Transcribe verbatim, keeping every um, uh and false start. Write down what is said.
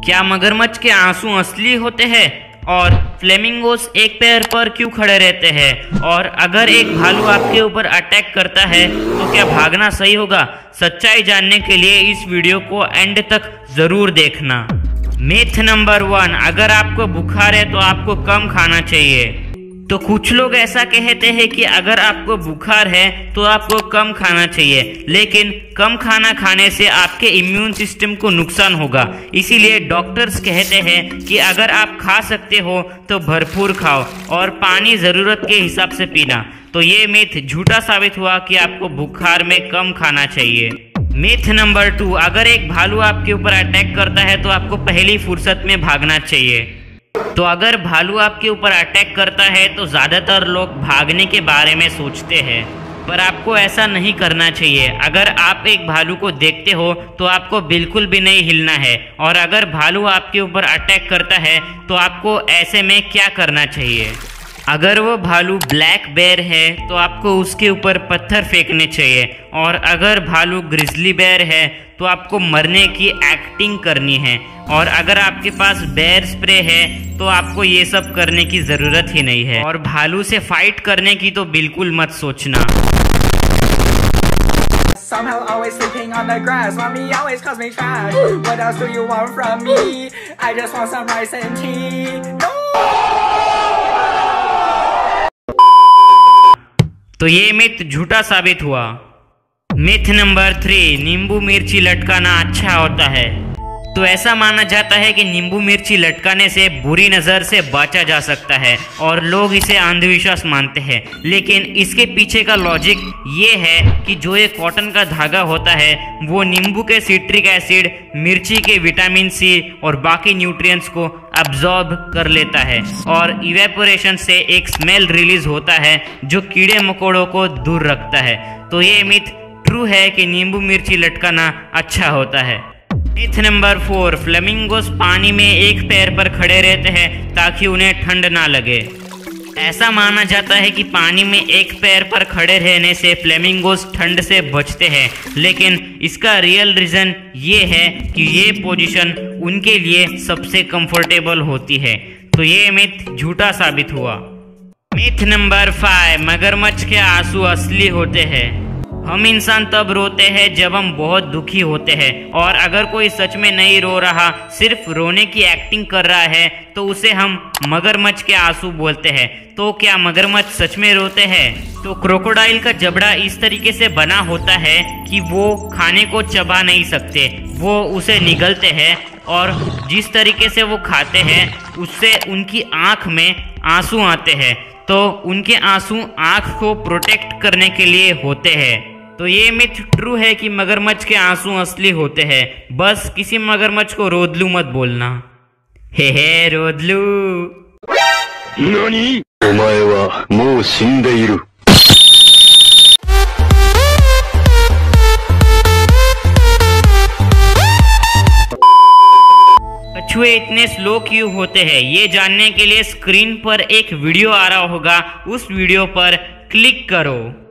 क्या मगरमच्छ के आंसू असली होते हैं? और फ्लेमिंगोस एक पैर पर क्यों खड़े रहते हैं? और अगर एक भालू आपके ऊपर अटैक करता है तो क्या भागना सही होगा? सच्चाई जानने के लिए इस वीडियो को एंड तक जरूर देखना। मिथ नंबर वन, अगर आपको बुखार है तो आपको कम खाना चाहिए। तो कुछ लोग ऐसा कहते हैं कि अगर आपको बुखार है तो आपको कम खाना चाहिए, लेकिन कम खाना खाने से आपके इम्यून सिस्टम को नुकसान होगा। इसीलिए डॉक्टर्स कहते हैं कि अगर आप खा सकते हो तो भरपूर खाओ और पानी ज़रूरत के हिसाब से पीना। तो ये मिथ झूठा साबित हुआ कि आपको बुखार में कम खाना चाहिए। मिथ नंबर टू, अगर एक भालू आपके ऊपर अटैक करता है तो आपको पहली फुर्सत में भागना चाहिए। तो अगर भालू आपके ऊपर अटैक करता है तो ज़्यादातर लोग भागने के बारे में सोचते हैं, पर आपको ऐसा नहीं करना चाहिए। अगर आप एक भालू को देखते हो तो आपको बिल्कुल भी नहीं हिलना है। और अगर भालू आपके ऊपर अटैक करता है तो आपको ऐसे में क्या करना चाहिए? अगर वो भालू ब्लैक बेयर है तो आपको उसके ऊपर पत्थर फेंकने चाहिए। और अगर भालू ग्रिजली बेयर है तो आपको मरने की एक्टिंग करनी है। और अगर आपके पास बेयर स्प्रे है तो आपको ये सब करने की ज़रूरत ही नहीं है। और भालू से फाइट करने की तो बिल्कुल मत सोचना। Somehow always sleeping on the grass. Mommy always calls me trash. What else do you want from me? I just want some rice and tea. No! तो ये मिथ झूठा साबित हुआ। मिथ नंबर थ्री, नींबू मिर्ची लटकाना अच्छा होता है। तो ऐसा माना जाता है कि नींबू मिर्ची लटकाने से बुरी नज़र से बचा जा सकता है और लोग इसे अंधविश्वास मानते हैं। लेकिन इसके पीछे का लॉजिक ये है कि जो ये कॉटन का धागा होता है वो नींबू के सिट्रिक एसिड, मिर्ची के विटामिन सी और बाकी न्यूट्रिएंट्स को अब्जॉर्ब कर लेता है और इवेपोरेशन से एक स्मेल रिलीज होता है जो कीड़े मकोड़ों को दूर रखता है। तो ये मिथ ट्रू है कि नींबू मिर्ची लटकाना अच्छा होता है। मिथ नंबर फोर, फ्लेमिंगोस पानी में एक पैर पर खड़े रहते हैं ताकि उन्हें ठंड ना लगे। ऐसा माना जाता है कि पानी में एक पैर पर खड़े रहने से फ्लेमिंगोस ठंड से बचते हैं, लेकिन इसका रियल रीज़न ये है कि ये पोजीशन उनके लिए सबसे कंफर्टेबल होती है। तो ये मिथ झूठा साबित हुआ। मिथ नंबर फाइव, मगरमच्छ के आंसू असली होते हैं। हम इंसान तब रोते हैं जब हम बहुत दुखी होते हैं, और अगर कोई सच में नहीं रो रहा, सिर्फ रोने की एक्टिंग कर रहा है, तो उसे हम मगरमच्छ के आंसू बोलते हैं। तो क्या मगरमच्छ सच में रोते हैं? तो क्रोकोडाइल का जबड़ा इस तरीके से बना होता है कि वो खाने को चबा नहीं सकते, वो उसे निगलते हैं, और जिस तरीके से वो खाते हैं उससे उनकी आँख में आंसू आते हैं। तो उनके आंसू आँख को प्रोटेक्ट करने के लिए होते हैं। तो ये मिथ ट्रू है कि मगरमच्छ के आंसू असली होते हैं। बस किसी मगरमच्छ को रोदलू मत बोलना। हे हे रोदलू। नानी? ओमाए वा मो शिंदे इरु। कछुए इतने स्लो क्यों होते हैं? ये जानने के लिए स्क्रीन पर एक वीडियो आ रहा होगा, उस वीडियो पर क्लिक करो।